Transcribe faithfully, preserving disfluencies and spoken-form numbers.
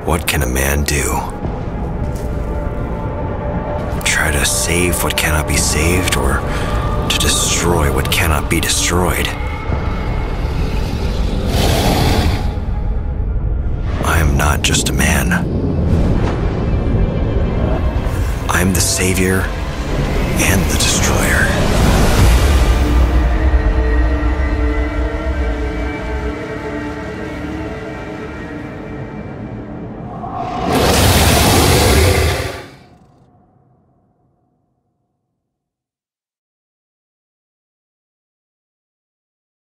What can a man do? Try to save what cannot be saved, or to destroy what cannot be destroyed? I am not just a man. I am the savior and the destroyer.